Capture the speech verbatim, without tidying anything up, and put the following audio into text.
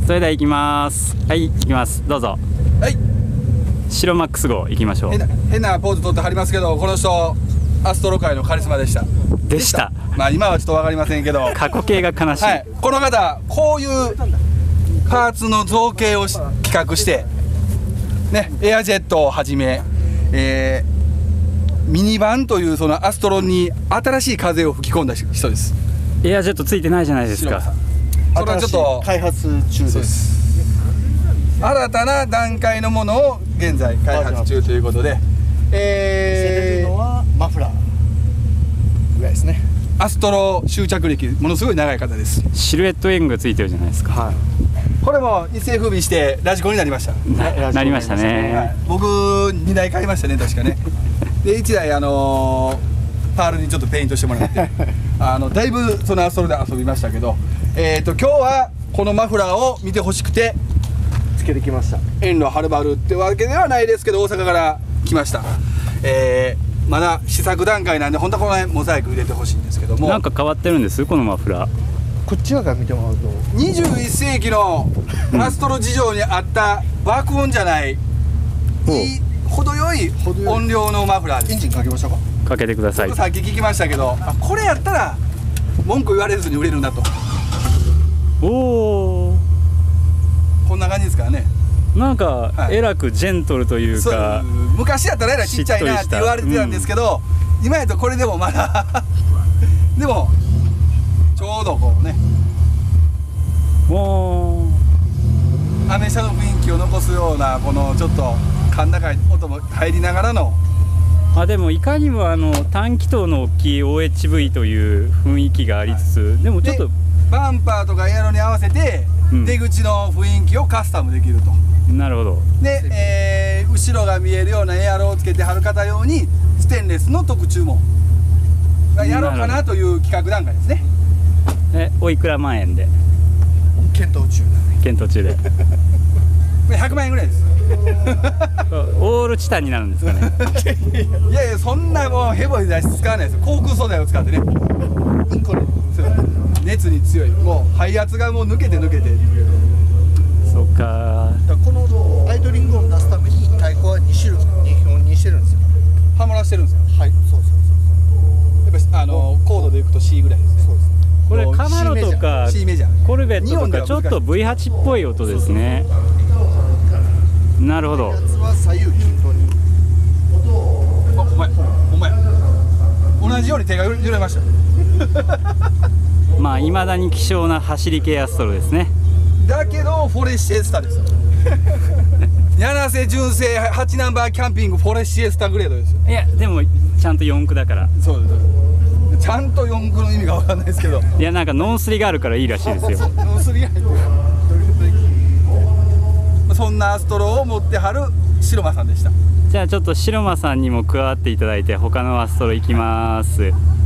それでは行きます。はい、行きます。どうぞ。 はい。 白マックス号行きましょう。 変な変なポーズ取ってはりますけど、この人アストロ界のカリスマでした。 でした。 まあ今はちょっと分かりませんけど、 過去形が悲しい。 はい、この方こういうパーツの造形を企画してね、エアジェットをはじめ、えー、ミニバンというそのアストロに新しい風を吹き込んだ人です。 エアジェットついてないじゃないですか。 それはちょっと開発中です。 新たな段階のものを現在開発中ということで、 えー、のはマフラーぐらいですね。 アストロ終着歴ものすごい長い方です。 シルエットウェングがついてるじゃないですか。 はい、 これも一世風靡してラジコンになりました。 な, なりましたね、はい、 僕にだい買いましたね、確かね。でいちだいあのー、パールにちょっとペイントしてもらってあのだいぶそのアストロで遊びましたけど、えーと今日はこのマフラーを見てほしくてつけてきました。 遠路はるばるってわけではないですけど、大阪から来ました。えーまだ試作段階なんで本当はこの辺モザイク入れてほしいんですけども、 なんか変わってるんですこのマフラー。 こっち側から見てもらうとにじゅういっせいきのアストロ事情にあった爆音じゃない、うん、いい程よい音量のマフラーです。 エンジンかけましょうか。 かけてください。 さっき聞きましたけど、あこれやったら文句言われずに売れるなと。 おお、 こんな感じですからね。なんか、はい、えらくジェントルというか、 昔やったらえらいちっちゃいなって言われてたんですけど、うん、今やとこれでもまだでもちょうどこうね、 もうアメ車の雰囲気を残すようなこのちょっと甲高い音も入りながらの、 あでもいかにもあの単気筒の大きい オーエイチブイ という雰囲気がありつつ、はい、でもちょっとバンパーとかエアロに合わせて出口の雰囲気をカスタムできると。 なるほど。 で、えー、後ろが見えるようなエアロをつけてはる方用にステンレスの特注もやろうかなという企画段階ですね。 え、おいくら万円で検討中検討中でひゃくまんえんぐらいですオールチタンになるんですかねいやいや、そんなもうヘボい材質使わないですよ。航空素材を使ってね、うんこれ熱に強い、もう排圧がもう抜けて抜けて。 そっか。 このアイドリング音出すために太鼓はに種類にほんにしてるんですよ。 ハモらしてるんですよ。 はい、そうそうそうそう。やっぱりあのコードでいくと C ぐらいですね。そうです。 これカマロとか C メジャー、 コルベットとかちょっと ブイはち っぽい音ですね。なるほど。 やつは左右均等に。 あ、お前、お前。同じように手が揺れました。 まあ未だに希少な走り系アストロですね。 だけどフォレシエスタですよ柳瀬純正はちナンバーキャンピングフォレシエスタグレードですよ。 いやでもちゃんとよん区だから。 そうです。ちゃんとよん区の意味が分かんないですけど、 いやなんかノンスリがあるからいいらしいですよノンスリが入ってる。そんなアストロを持ってはる白間さんでした。 じゃあちょっと白間さんにも加わっていただいて他のアストロ行きます。